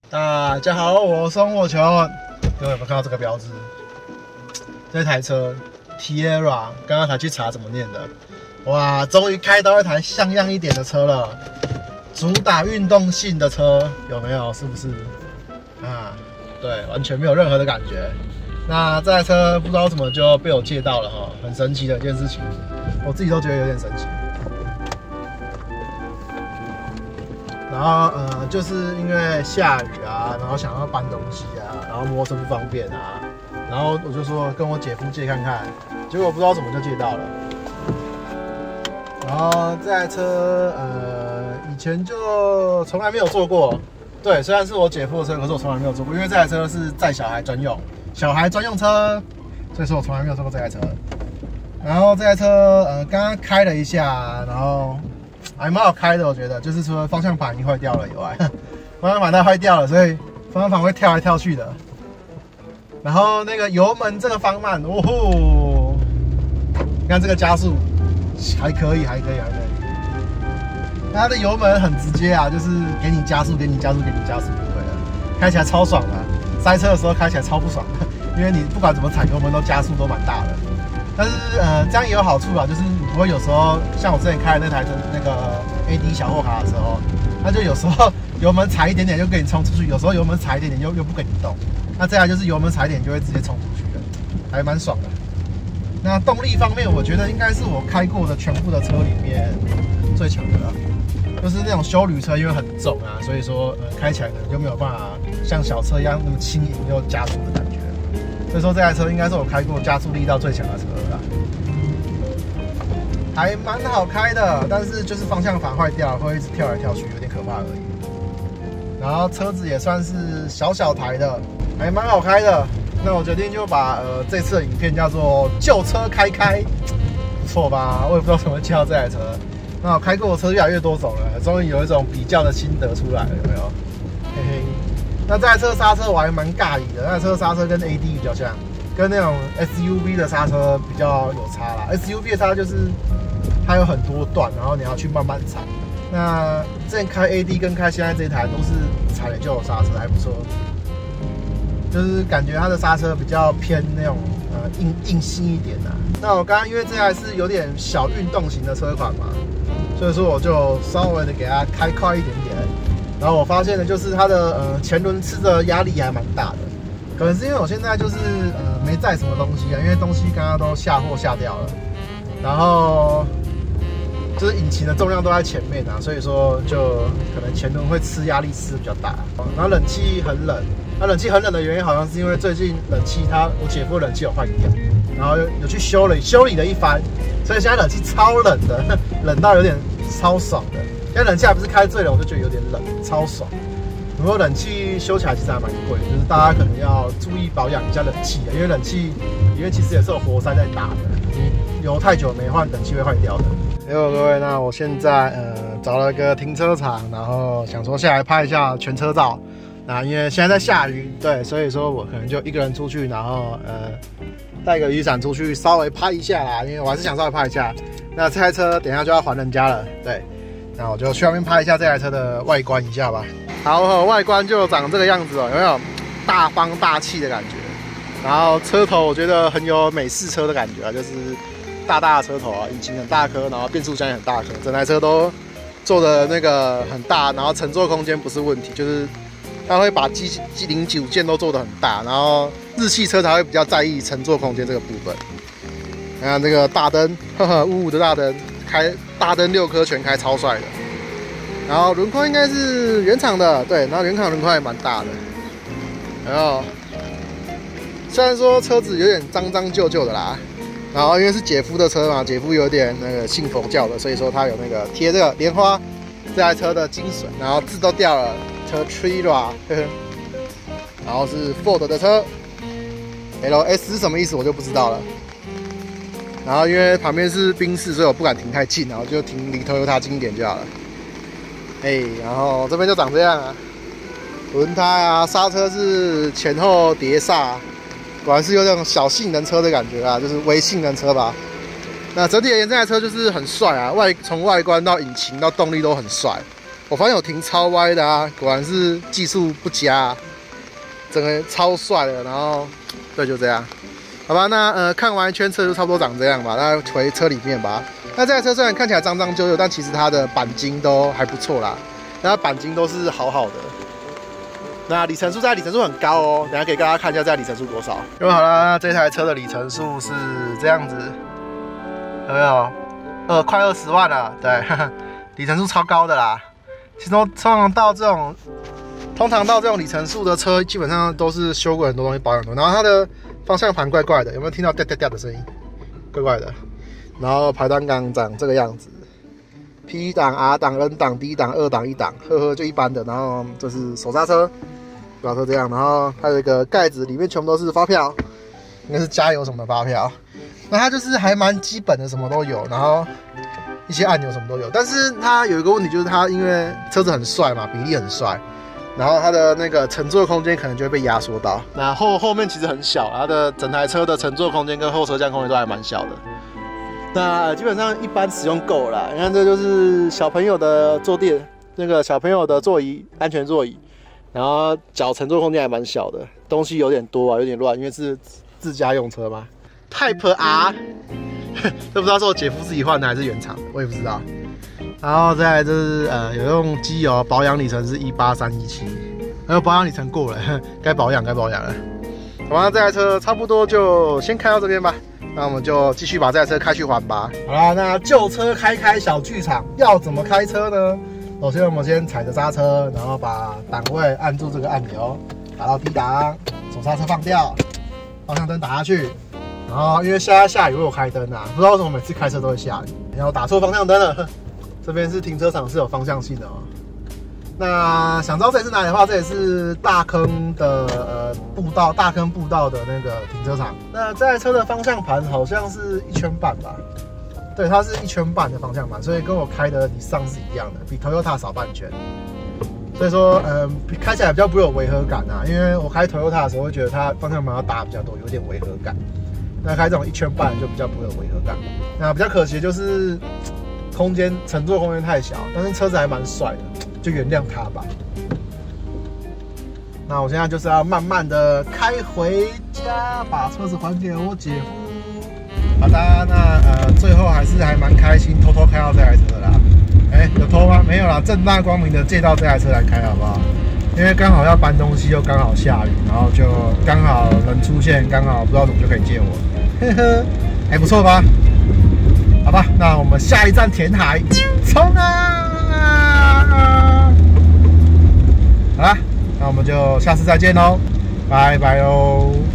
大家好，我是我球。各位有没有看到这个标志？这台车 Tierra， 刚刚才去查怎么念的。哇，终于开到一台像样一点的车了，主打运动性的车，有没有？是不是？啊，对，完全没有任何的感觉。那这台车不知道怎么就被我借到了哈，很神奇的一件事情，我自己都觉得有点神奇。然后就是因为下雨啊，然后想要搬东西啊，然后摩托车不方便啊，然后我就说跟我姐夫借看看，结果不知道怎么就借到了。然后这台车以前就从来没有坐过，对，虽然是我姐夫的车，可是我从来没有坐过，因为这台车是载小孩专用，小孩专用车，所以说我从来没有坐过这台车。然后这台车刚刚开了一下，然后还蛮好开的，我觉得，就是除了方向盘已经坏掉了以外，方向盘它坏掉了，所以方向盘会跳来跳去的。然后那个油门这个放慢，哦吼，你看这个加速还可以。它的油门很直接啊，就是给你加速，就对了，开起来超爽的。塞车的时候开起来超不爽的，因为你不管怎么踩油门都加速都蛮大的。但是这样也有好处啊，就是你不会有时候像我之前开的那台那个 AD 小货卡的时候，它就有时候油门踩一点点就给你冲出去，有时候油门踩一点点又不给你动。那这台就是油门踩一点就会直接冲出去的，还蛮爽的。那动力方面，我觉得应该是我开过的全部的车里面最强的了。就是那种休旅车，因为很重啊，所以说开起来可能就没有办法像小车一样那么轻盈又加速的感觉。所以说这台车应该是我开过加速力道最强的车了，还蛮好开的，但是就是方向盘坏掉，会一直跳来跳去，有点可怕而已。然后车子也算是小台的，还蛮好开的。那我决定就把这次的影片叫做旧车开，不错吧？我也不知道怎么介绍这台车。那我开过的车越来越多种了，终于有一种比较的心得出来了，有没有？嘿嘿。那这台车刹车我还蛮尬意的，那台车刹车跟 AD 比较像，跟那种 SUV 的刹车比较有差啦。SUV 的刹车就是它有很多段，然后你要去慢慢踩。那之前开 AD 跟开现在这一台都是踩了就有刹车，还不错。就是感觉它的刹车比较偏那种硬性一点啊。那我刚刚因为这台是有点小运动型的车款嘛，所以说我就稍微的给它开快一点点。然后我发现的就是它的前轮吃的压力还蛮大的，可能是因为我现在就是没载什么东西啊，因为东西刚刚都下货下掉了，然后就是引擎的重量都在前面啊，所以说就可能前轮会吃压力吃的比较大。然后冷气很冷，那冷气很冷的原因好像是因为最近冷气我姐夫冷气有坏掉，然后有去修理了一番，所以现在冷气超冷的，冷到有点超爽的。因为冷气还不是开最冷，我就觉得有点冷，超爽。不过冷气修起来其实还蛮贵，就是大家可能要注意保养一下冷气啊，因为冷气里面其实也是有活塞在打的，你油太久没换，冷气会坏掉的。各位，那我现在找了个停车场，然后想说下来拍一下全车照。那因为现在在下雨，对，所以说我可能就一个人出去，然后带个雨伞出去稍微拍一下啦，因为我还是想稍微拍一下。那这台车等一下就要还人家了，对。那我就去外面拍一下这台车的外观一下吧。好，外观就长这个样子哦，有没有大方大气的感觉？然后车头我觉得很有美式车的感觉啊，就是大的车头啊，引擎很大颗，然后变速箱也很大颗，整台车都做的那个很大，然后乘坐空间不是问题，就是它会把机零组件都做得很大，然后日系车才会比较在意乘坐空间这个部分。看这个大灯，雾的大灯。开大灯6颗全开超帅的，然后轮廓应该是原厂的，对，然后原厂轮廓也蛮大的，然后虽然说车子有点脏旧的啦，然后因为是姐夫的车嘛，姐夫有点那个信佛教的，所以说他有那个贴这个莲花，这台车的精髓，然后字都掉了，车 Tierra， 然后是 Ford 的车 ，LS 是什么意思我就不知道了。然后因为旁边是宾士，所以我不敢停太近，然后就停离Toyota近一点就好了。然后这边就长这样啊，轮胎啊，刹车是前后碟刹，果然是有种小性能车的感觉啊，就是微性能车吧。那整体而言，这台车就是很帅啊，从外观到引擎到动力都很帅。 我发现有停超歪的啊，果然是技术不佳啊，整个超帅的。然后，对，就这样，好吧。那看完一圈车就差不多长这样吧。那回车里面吧。那这台车虽然看起来脏脏旧旧，但其实它的钣金都还不错啦。那钣金都是好好的。那里程数里程数很高哦，等一下给大家看一下里程数多少。因为好了，那这台车的里程数是这样子，有没有？快20万了，对，里程数超高的啦。其实通常到这种里程数的车，基本上都是修过很多东西，保养多。然后它的方向盘怪怪的，有没有听到掉掉掉的声音？怪怪的。然后排档杆长这个样子 ，P 档、R 档、N 档、D 档、2档、1档，就一般的。然后这是手刹车。手刹车这样，然后还有一个盖子，里面全部都是发票，应该是加油什么的发票。那它就是还蛮基本的，什么都有，然后一些按钮什么都有。但是它有一个问题，就是它因为车子很帅嘛，比例很帅，然后它的那个乘坐空间可能就会被压缩到。那后面其实很小，它的整台车的乘坐空间跟后车厢空间都还蛮小的。那基本上一般使用够了啦。你看，这就是小朋友的坐垫，那个小朋友的座椅，安全座椅。然后脚乘坐空间还蛮小的，东西有点多啊，有点乱，因为是自家用车嘛。Type R， 都不知道是我姐夫自己换的还是原厂的，我也不知道。然后再来就是有用机油，保养里程是18317，还有保养里程过了，该保养了。好吧，这台车差不多就先开到这边吧。那我们就继续把这台车开去还吧。好啦，那旧车开小剧场，要怎么开车呢？首先，我们先踩着刹车，然后把档位按住这个按钮，打到 D 档，手刹车放掉，方向灯打下去。然后因为现在下雨，我有开灯啊，不知道为什么每次开车都会下雨。然后打错方向灯了，这边是停车场，是有方向性的哦。那想知道这里是哪里的话，这里是大坑的步道，大坑步道的那个停车场。那这台车的方向盘好像是1圈半吧。对，它是1圈半的方向盘，所以跟我开的你上是一样的，比 Toyota 少半圈。所以说，开起来比较不会有违和感啊。因为我开 Toyota 的时候会觉得它方向盘要大比较多，有点违和感。那开这种1圈半就比较不会有违和感。那比较可惜的就是乘坐空间太小，但是车子还蛮帅的，就原谅它吧。那我现在就是要慢慢的开回家，把车子还给我姐夫。好的，那最后还蛮开心，偷偷开到这台车的啦。有偷吗？没有啦，正大光明的借到这台车来开，好不好？因为刚好要搬东西，又刚好下雨，然后就刚好人出现，刚好不知道怎么就可以借我，呵呵，还不错吧？好吧，那我们下一站填海，冲啊！好啦，那我们就下次再见喽，拜拜喽。